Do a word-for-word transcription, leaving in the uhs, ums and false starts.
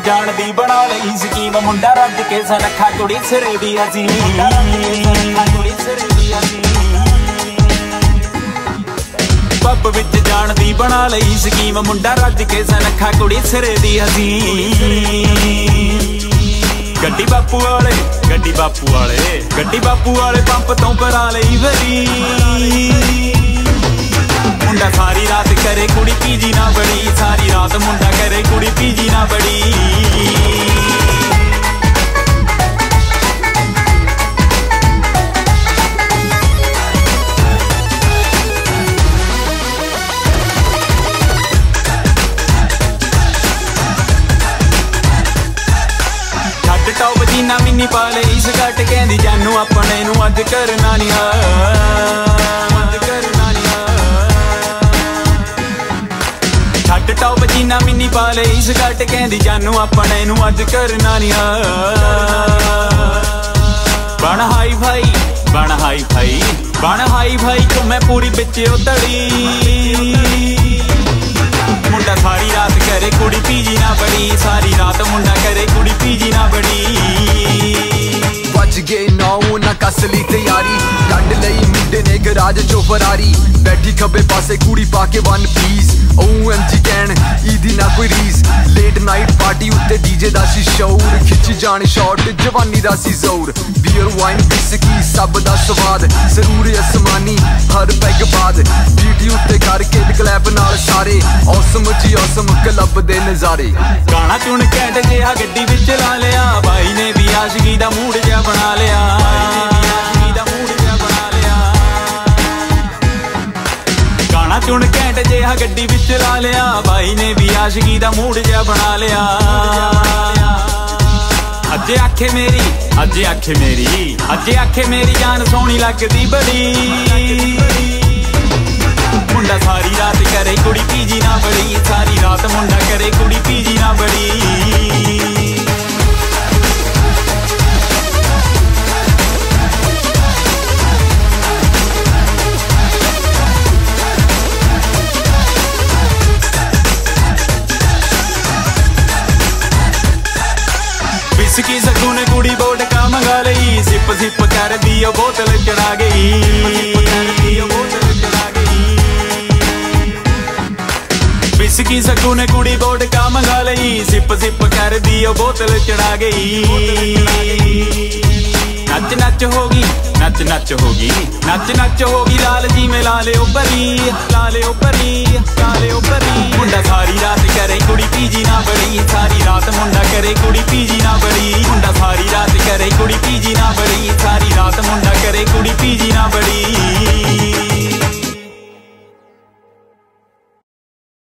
जान दी बना लई स्कीम मुंडा रज के सनखा कुड़ी सिरे दी हसी पब विच जान दी बना लई स्कीम मुंडा रज के सनखा कुड़ी सिरे दी हसी गड्डी बापू वाले गड्डी बापू वाले गड्डी बापू वाले पंप तो करा लई वरी मुंडा सारी रात करे कुड़ी पीजी ना बड़ी सारी रात मुंडा करे कुड़ी पीजी ना बड़ी टॉप जीना मिनी पाले इस घट कहंदी जानू अपने नू अज करना नहीं अज करना नहीं छट टॉप जीना मिनी पाले इस घट कहंदी जानू अपने नू अज करना नहीं बन हाई भाई बन हाई भाई बन हाई भाई तो मैं पूरी बिच उतड़ी मुंडा सारी रात करे कुड़ी पीजी ना बड़ी सारी रात मुंडा करे कुड़ी पीजी ना बड़ी बच गए नौ ना कसली तैयारी कड लई मुंडे ने गराज चो फरारी बैठी खब्बे पासे कुड़ी पाके one piece O M G कैन ईदी ना कोई रीस लेट नाइट पार्टी उत्ते डीजे दा सी शौर खिच जाने शॉट जवानी दा सी जोर बियर वाइन विस्की सब दा स्वाद जरूर आसमानी हर पैग बाद बीटी उत्ते करके क्लैप नाल सारे औसम जी औसम क्लब दे नजारे गाना चुन कैट जिहा गड्डी विच ला लिया भाई ने भी आशिकी दा मूड जिहा बना लिया गाना चुन कैट जिहा गड्डी विच ला लिया भाई ने भी आशिकी दा मूड जिहा बना लिया अज आखे मेरी अज आखे मेरी अज आखे मेरी जान सोहनी लगदी बड़ी मुंडा सारी रात करे कुड़ी पीजी ना बड़ी सारी रात मुंडा करे कुड़ी पीजी ना बड़ी विस्की सकू ने कुड़ी बोट का मंगा लई सिप सिप कर दी बोतल चढ़ा गई विस्की सकू ने कुड़ी बोट का मंगा लई सिप सिप कर दी बोतल चढ़ा गई नच नच होगी नच नच होगी नच नच होगी लाल जी में लाले ऊपरी लाले ऊपरी लाले ऊपरी मुंडा सारी रात करे कुड़ी पीजी ना बड़ी सारी रात मुंडा करे कुड़ी पीजी ना बड़ी मुंडा सारी रात करे कुड़ी पीजी ना बड़ी